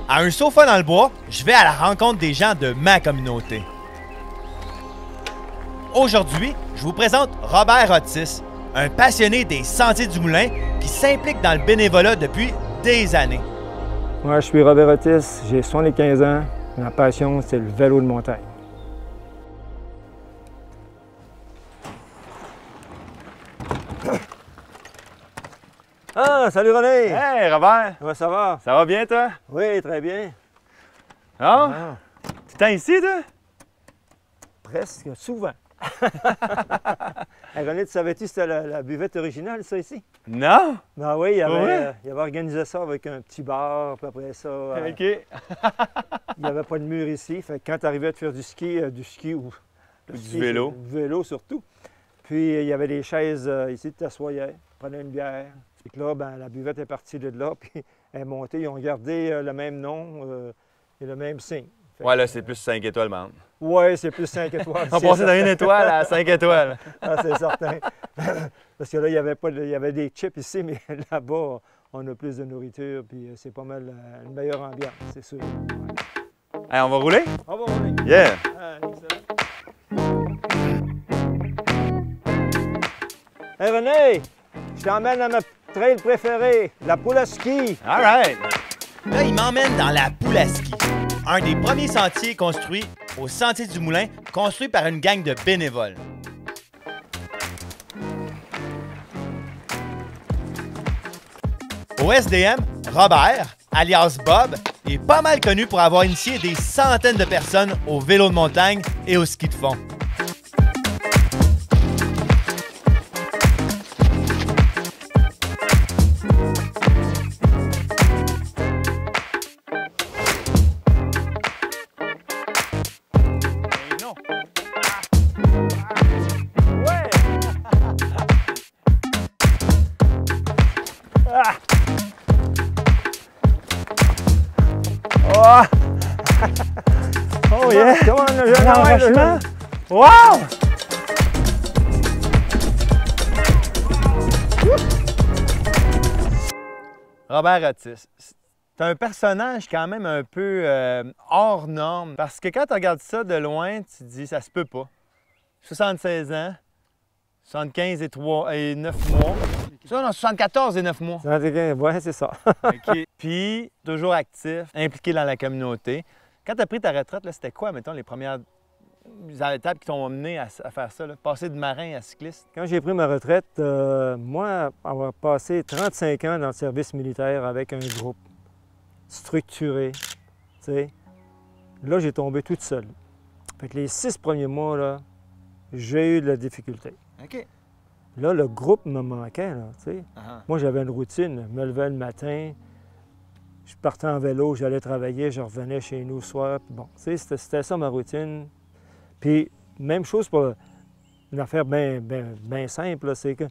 À un sofa dans le bois, je vais à la rencontre des gens de ma communauté. Aujourd'hui, je vous présente Robert Otis, un passionné des Sentiers du Moulin qui s'implique dans le bénévolat depuis des années. Moi, je suis Robert Otis, j'ai 75 ans. Ma passion, c'est le vélo de montagne. Ah, salut René! Hey Robert! Comment ça va? Ça va bien toi? Oui, très bien. Ah? Tu t'es ici toi? Presque, souvent. Hey, René, tu savais-tu que c'était la buvette originale, ça, ici? Non? Ben oui, il Ouais? avait organisé ça avec un petit bar, puis après ça, OK. il n'y avait pas de mur ici. Fait que quand tu arrivais à faire du ski ou Du vélo. Du vélo surtout. Puis il y avait des chaises ici, tu t'assoyais, prenais une bière. Puis là, ben, la buvette est partie de là, puis elle est montée. Ils ont gardé le même nom et le même signe. Ouais, là, c'est plus 5 étoiles, man. Oui, c'est plus 5 étoiles. On passait d'une étoile à 5 étoiles. Ah, c'est certain. Parce que là, il y avait des chips ici, mais là-bas, on a plus de nourriture, puis c'est pas mal une meilleure ambiance, c'est sûr. Hey, on va rouler? On va rouler. Yeah! Ah, excellent. Hey René, je t'emmène à ma trail préférée, la poule à ski. All right! Là, il m'emmène dans la poule à ski, un des premiers sentiers construits au Sentier du Moulin, construit par une gang de bénévoles. Au SDM, Robert, alias Bob, est pas mal connu pour avoir initié des centaines de personnes au vélo de montagne et au ski de fond. Oh yeah! Come on, le jeune homme, le jeune. Wow! Robert Otis, c'est un personnage quand même un peu hors norme. Parce que quand tu regardes ça de loin, tu te dis, ça se peut pas. 76 ans, 75 et 9 mois. Ça, non, 74 et 9 mois. Ouais, c'est ça. OK. Puis, toujours actif, impliqué dans la communauté. Quand tu as pris ta retraite, c'était quoi, mettons, les premières étapes qui t'ont amené à faire ça, là? Passer de marin à cycliste? Quand j'ai pris ma retraite, moi, avoir passé 35 ans dans le service militaire avec un groupe structuré, tu sais, là, j'ai tombé toute seule. Fait que les 6 premiers mois, là, j'ai eu de la difficulté. OK. Là, le groupe me manquait, là, tu sais. Uh-huh. Moi, j'avais une routine. Je me levais le matin, je partais en vélo, j'allais travailler, je revenais chez nous le soir. Puis bon, tu sais, c'était ça ma routine. Puis, même chose pour une affaire bien simple, là, c'est que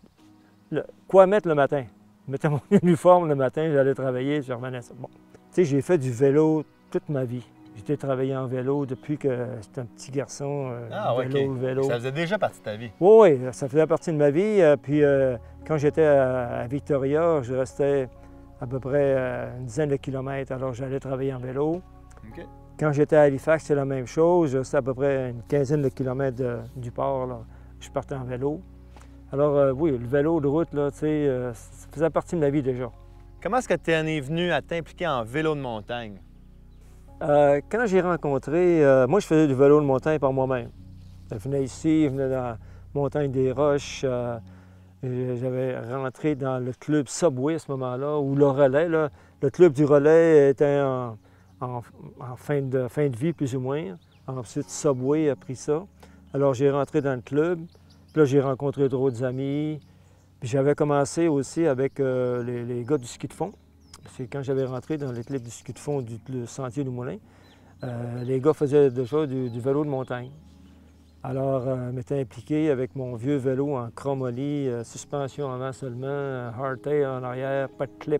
quoi mettre le matin? Je mettais mon uniforme le matin, j'allais travailler, je revenais. Bon, tu sais, j'ai fait du vélo toute ma vie. J'étais travaillé en vélo depuis que j'étais un petit garçon. Vélo. Ça faisait déjà partie de ta vie. Oui, ça faisait partie de ma vie. Puis quand j'étais à Victoria, je restais à peu près une dizaine de kilomètres. Alors j'allais travailler en vélo. OK. Quand j'étais à Halifax, c'est la même chose. Je restais à peu près une quinzaine de kilomètres du port. Là. Je partais en vélo. Alors oui, le vélo de route, là, tu sais, ça faisait partie de ma vie déjà. Comment est-ce que tu en es venu à t'impliquer en vélo de montagne? Quand j'ai rencontré, moi je faisais du vélo de montagne par moi-même. Je venais ici, je venais dans la montagne des Roches. J'avais rentré dans le club Subway à ce moment-là, ou le relais. Là. Le club du relais était en fin de vie, plus ou moins. Ensuite, Subway a pris ça. Alors j'ai rentré dans le club. Puis là, j'ai rencontré d'autres amis. Puis j'avais commencé aussi avec les gars du ski de fond. Parce que quand j'avais rentré dans l'équipe du ski de fond du Sentier du Moulin, les gars faisaient déjà du vélo de montagne. Alors, je m'étais impliqué avec mon vieux vélo en chromoly, suspension avant seulement, hardtail en arrière, pas de clip.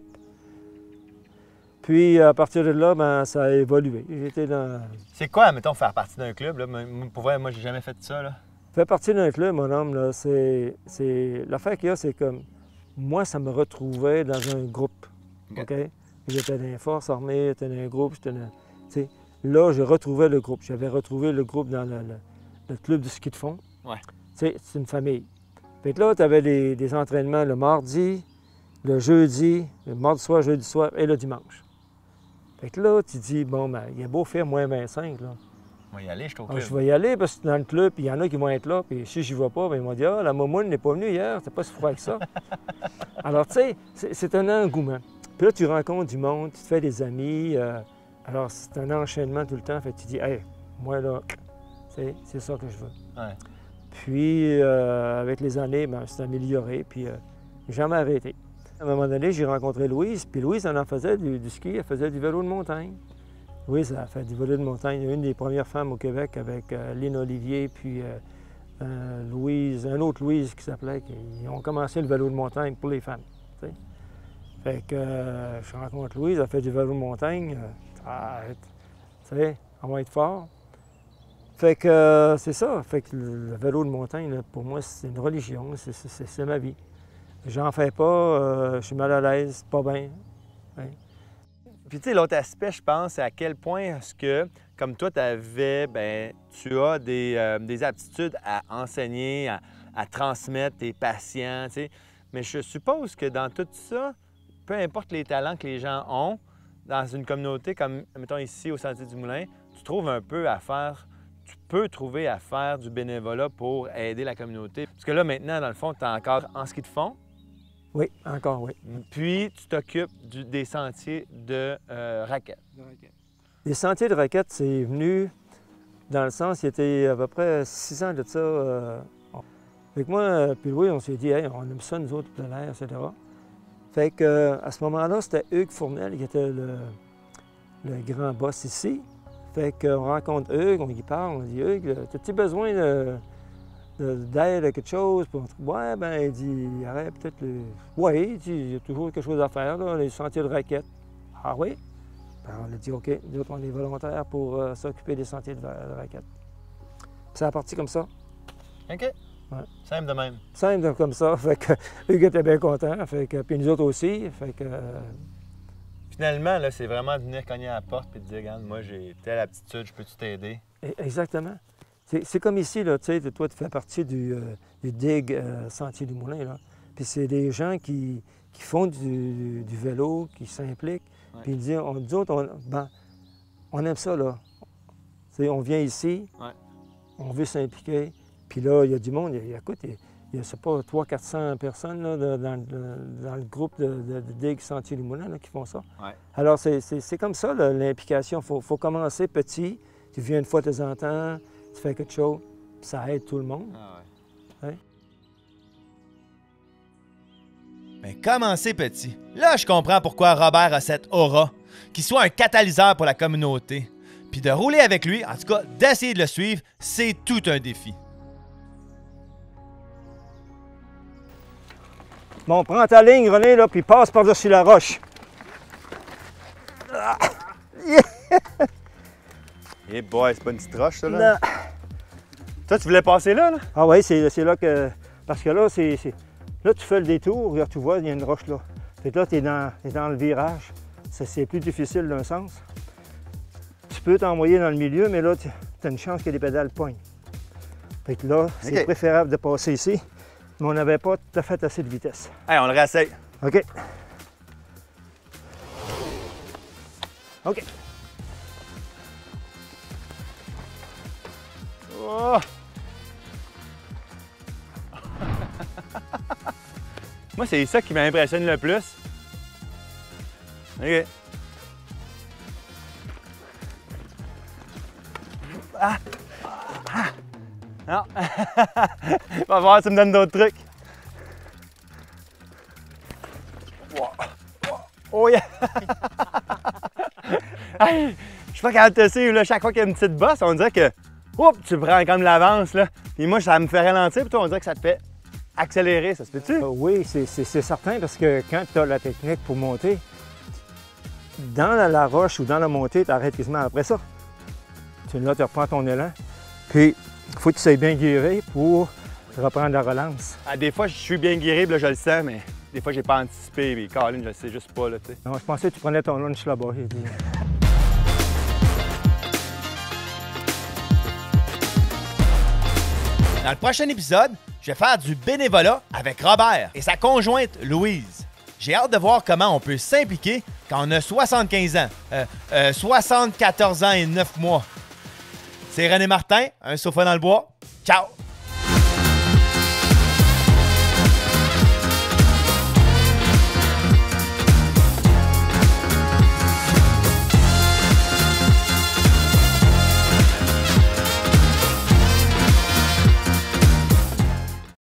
Puis, à partir de là, ben, ça a évolué. J'étais dans... C'est quoi, mettons, faire partie d'un club? Là? Pour vrai, moi, j'ai jamais fait ça. Là. Faire partie d'un club, mon homme, là, c'est... L'affaire qu'il y a, c'est comme... Moi, ça me retrouvait dans un groupe. OK? J'étais dans les forces armées, j'étais dans un groupe, j'étais dans... Tu sais, là, je retrouvais le groupe. J'avais retrouvé le groupe dans le club de ski de fond. Ouais. Tu sais, c'est une famille. Fait que là, tu avais des entraînements le mardi, le jeudi, le mardi soir, jeudi soir et le dimanche. Fait que là, tu dis, bon, ben, il est beau faire moins 25, là. On va y aller, je suis au Ah, club. je vais y aller parce que dans le club, il y en a qui vont être là, puis si je n'y vais pas, bien, ils vont dire, ah, la momoune n'est pas venue hier, c'est pas si froid que ça. Alors, tu sais, c'est un engouement. Puis là, tu rencontres du monde, tu te fais des amis. Alors, c'est un enchaînement tout le temps. Fait que tu dis, hey, moi, là, c'est ça que je veux. Ouais. Puis, avec les années, ben, c'est amélioré, puis j'ai jamais arrêté. À un moment donné, j'ai rencontré Louise, puis Louise, elle en faisait du ski, elle faisait du vélo de montagne. Louise, elle a fait du vélo de montagne, une des premières femmes au Québec avec Lynn Olivier, puis Louise, un autre Louise qui s'appelait, ils ont commencé le vélo de montagne pour les femmes. T'sais. Fait que je rencontre Louise, elle fait du vélo de montagne, tu sais, on va être fort. Fait que c'est ça, fait que le vélo de montagne, là, pour moi, c'est une religion, c'est ma vie. J'en fais pas, je suis mal à l'aise, pas bien. Ouais. Puis tu sais, l'autre aspect, je pense, c'est à quel point est-ce que, comme toi, tu as des aptitudes à enseigner, à transmettre tes patients, tu sais. Mais je suppose que dans tout ça, peu importe les talents que les gens ont, dans une communauté comme, mettons ici au Sentier du Moulin, tu peux trouver à faire du bénévolat pour aider la communauté. Parce que là, maintenant, dans le fond, tu es encore en ski de fond. Oui, encore, oui. Puis, tu t'occupes des sentiers de raquettes. Les sentiers de raquettes, c'est venu dans le sens, il y était à peu près 6 ans de ça. Fait moi, puis Louis, on s'est dit, hey, on aime ça, nous autres, plein air, etc. Fait que, à ce moment-là, c'était Hugues Fournel qui était le grand boss ici. Fait qu'on rencontre Hugues, on y parle, on dit, Hugues, as-tu besoin d'aide à quelque chose? Puis on dit, ouais, ben, il dit, arrête peut-être le. Oui, il dit, il y a toujours quelque chose à faire, là, les sentiers de raquettes. Ah oui? Ben, on a dit, OK, nous autres, on est volontaires pour s'occuper des sentiers de raquettes. Puis ça a parti comme ça. OK. Ouais. Simple de même. Simple comme ça. Fait que Hugues était bien content. Fait que, puis nous autres aussi. Fait que. Finalement, là, c'est vraiment de venir cogner à la porte et de dire, regarde, moi, j'ai telle aptitude, je peux-tu t'aider? Exactement. C'est comme ici, là, tu sais, toi, tu fais partie du DIG Sentier du Moulin, là. Puis c'est des gens qui font du vélo, qui s'impliquent. Ouais. Puis ils disent, nous autres, on aime ça, là. Tu sais, on vient ici, ouais. On veut s'impliquer. Puis là, il y a du monde. Écoute, il y a, c'est pas 300-400 personnes là, dans le groupe de DIG Sentier du Moulin là, qui font ça. Ouais. Alors, c'est comme ça, l'implication. Il faut commencer petit. Tu viens une fois de temps en temps, tu fais quelque chose, ça aide tout le monde. Ah ouais. Ouais. Mais commencez petit. Là, je comprends pourquoi Robert a cette aura, qu'il soit un catalyseur pour la communauté. Puis de rouler avec lui, en tout cas d'essayer de le suivre, c'est tout un défi. Bon, prends ta ligne, René, là, puis passe par-dessus la roche. Ah. yeah. Eh boy, c'est pas une petite roche, ça, là? Non. Toi, tu voulais passer là, là? Ah oui, c'est là que... Parce que là, là, tu fais le détour, regarde, tu vois, il y a une roche là. Fait que là, tu es dans le virage. C'est plus difficile d'un sens. Tu peux t'envoyer dans le milieu, mais là, tu as une chance que les pédales poignent. Fait que là, c'est préférable de passer ici. Mais on n'avait pas tout à fait assez de vitesse. Hey, on le réessaye. OK. OK. Oh. Moi, c'est ça qui m'impressionne le plus. OK. Ah! Ah! Non! Va voir, tu me donnes d'autres trucs. Oh yeah! Hey, je suis pas capable de te suivre, là. Chaque fois qu'il y a une petite bosse, on dirait que oups, tu prends comme l'avance, là. Puis moi, ça me fait ralentir, puis toi, on dirait que ça te fait accélérer, ça se peut-tu? Oui, c'est certain, parce que quand tu as la technique pour monter, dans la roche ou dans la montée, tu arrêtes quasiment après ça. Là, tu reprends ton élan. Puis, il faut que tu sois bien guéri pour reprendre la relance. Ah, des fois, je suis bien guéri, là, je le sens, mais des fois, j'ai pas anticipé, puis Colin, je sais juste pas, là, tu sais. Non, je pensais que tu prenais ton lunch là-bas. J'ai dit. Dans le prochain épisode, je vais faire du bénévolat avec Robert et sa conjointe Louise. J'ai hâte de voir comment on peut s'impliquer quand on a 75 ans. 74 ans et 9 mois. C'est René Martin, un sofa dans le bois. Ciao!